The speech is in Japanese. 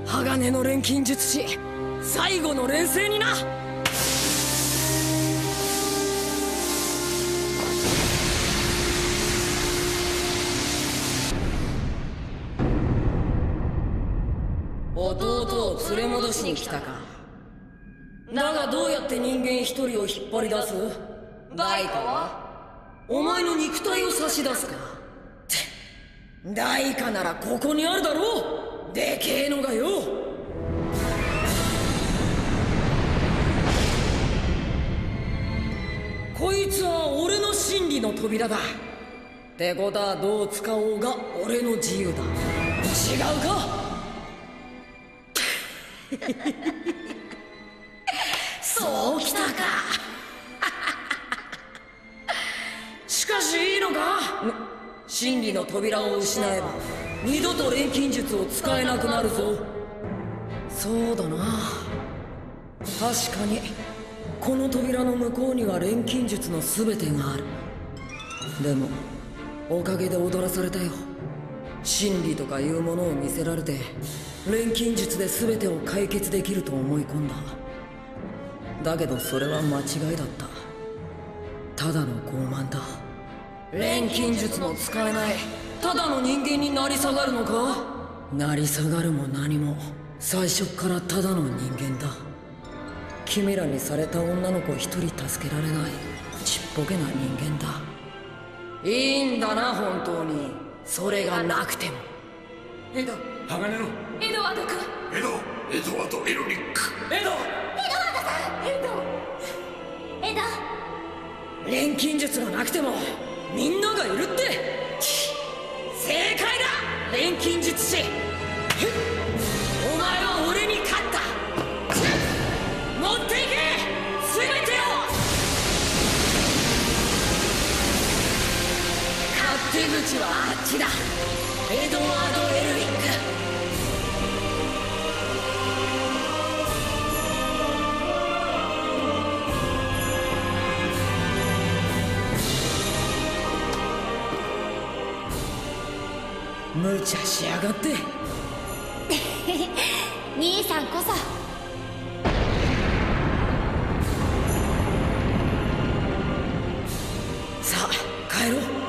鋼の錬金術師最後の錬成にな。弟を連れ戻しに来たか。だがどうやって人間一人を引っ張り出す？代価はお前の肉体を差し出すか。代価ならここにあるだろう、でけえのがよ。こいつは俺の真理の扉だ。ってことはどう使おうが俺の自由だ。違うか？そうきたか。しかしいいのか？真理の扉を失えば二度と錬金術を使えなくなるぞ。そうだな、確かにこの扉の向こうには錬金術の全てがある。でもおかげで踊らされたよ。真理とかいうものを見せられて錬金術で全てを解決できると思い込んだ。だけどそれは間違いだった。ただの傲慢だ。錬金術の使えないただの人間になり下がるのか？なり下がるも何も最初からただの人間だ。君らにされた女の子一人助けられないちっぽけな人間だ。いいんだな本当に、それがなくても。エド、 鋼のエドワード君。 エドワード・エロリック。 エド、 エド。 錬金術がなくてもみんながいるって。正解だ錬金術師。お前は俺に勝った。持っていけ全てを。勝手口はあっちだ。エドワード・エルリック。無茶しやがって。 兄さんこそ。 さあ帰ろう。